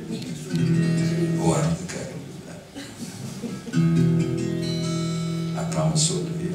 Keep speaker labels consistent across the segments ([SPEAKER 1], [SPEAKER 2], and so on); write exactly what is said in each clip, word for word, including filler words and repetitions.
[SPEAKER 1] Oh, I don't think I can do that. I promised Olivia.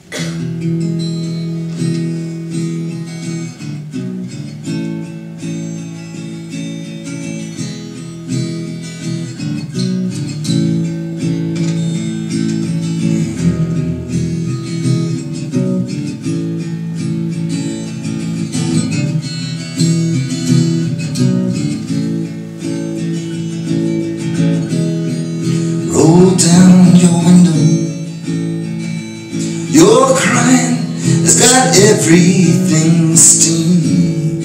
[SPEAKER 1] Roll down your window. You're crying, it's got everything steamed.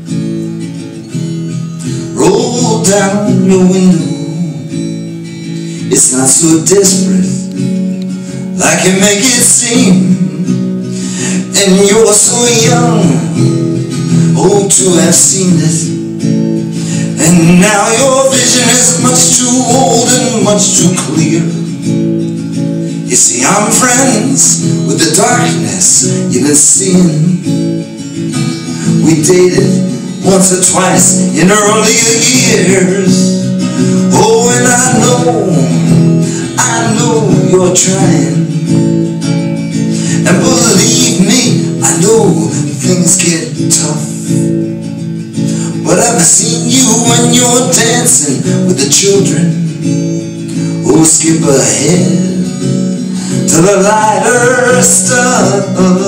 [SPEAKER 1] Roll down your window. It's not so desperate like you make it seem. And you're so young, oh, to have seen it. And now your vision is much too old and much too clear. You see, I'm friends with the darkness you've been seeing. We dated once or twice in earlier years. Oh, and I know, I know you're trying. And believe me, I know things get tough. But I've seen you when you're dancing with the children. Oh, skip ahead to the lighter stuff.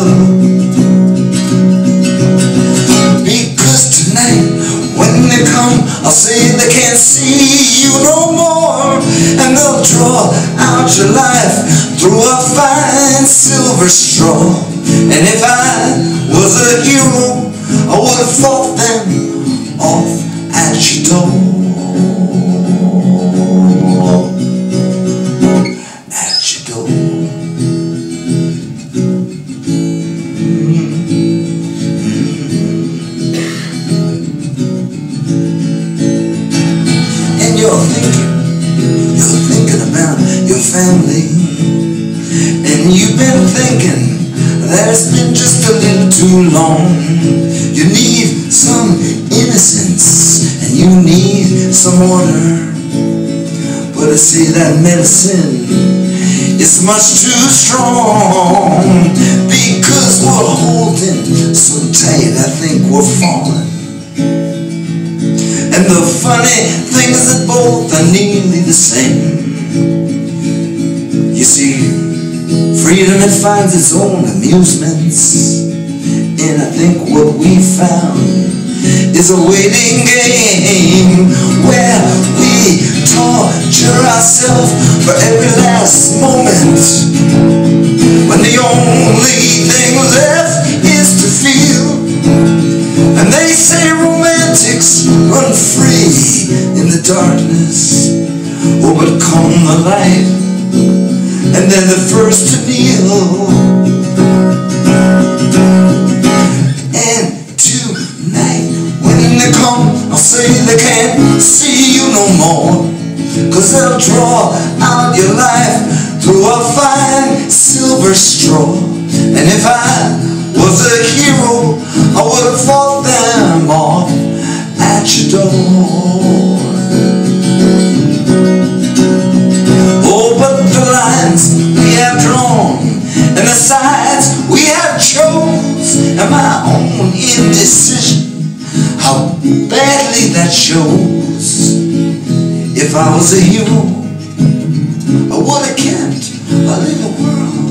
[SPEAKER 1] Because tonight, when they come, I'll say they can't see you no more. And they'll draw out your life through a fine silver straw. And if I was a hero, I would have fought them off at your door. At your door. And you're thinking, you're thinking about your family. And you've been thinking that it's been just a little too long. You need some innocence and you need some water. But I see that medicine is much too strong. Because we're holding so tight, I think we're falling. And the funny thing is that both are nearly the same. You see, freedom, it finds its own amusements. And I think what we found is a waiting game where we torture ourselves for every last moment, when the only thing left is to feel. And they say romantics run free in the darkness. Oh, but come the light, and they're the first to kneel. I'll say they can't see you no more. Cause they'll draw out your life through a fine silver straw. And if I was a hero, I would have fought them off at your door. Oh, but the lines we have drawn and the sides we have chose, and my own indecision, how badly that shows. If I was a hero, I would have kept a little world